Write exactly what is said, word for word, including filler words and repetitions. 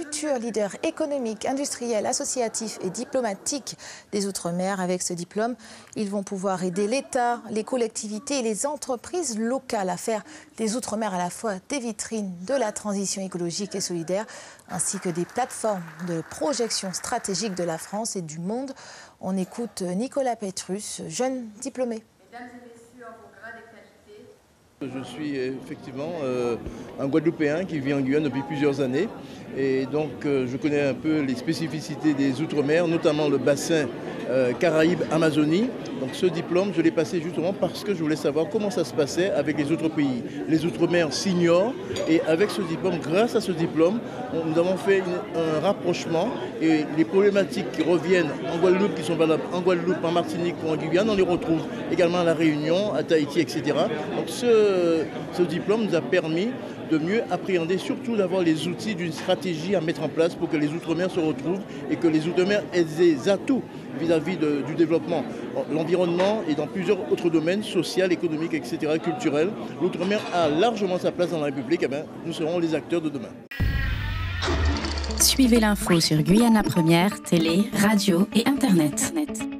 futurs leaders économiques, industriels, associatifs et diplomatiques des Outre-mer. Avec ce diplôme, ils vont pouvoir aider l'État, les collectivités et les entreprises locales à faire des Outre-mer à la fois des vitrines de la transition écologique et solidaire, ainsi que des plateformes de projection stratégique de la France et du monde. On écoute Nicolas Petrus, jeune diplômé. Mesdames et messieurs, en vos grades et qualités. Je suis effectivement euh, un Guadeloupéen qui vit en Guyane depuis plusieurs années et donc euh, je connais un peu les spécificités des Outre-mer, notamment le bassin euh, Caraïbes-Amazonie. Donc ce diplôme, je l'ai passé justement parce que je voulais savoir comment ça se passait avec les autres pays. Les Outre-mer s'ignorent et avec ce diplôme, grâce à ce diplôme, on, nous avons fait une, un rapprochement et les problématiques qui reviennent en Guadeloupe, qui sont valables en Guadeloupe, en Martinique ou en Guyane, on les retrouve également à La Réunion, à Tahiti, et cetera. Donc ce, ce diplôme nous a permis de mieux appréhender, surtout d'avoir les outils d'une stratégie à mettre en place pour que les Outre-mer se retrouvent et que les Outre-mer aient des atouts vis-à-vis de, du développement. L'environnement et dans plusieurs autres domaines, social, économique, et cetera, culturel. L'Outre-mer a largement sa place dans la République. Eh bien, nous serons les acteurs de demain. Suivez l'info sur Guyana Première, télé, radio et Internet.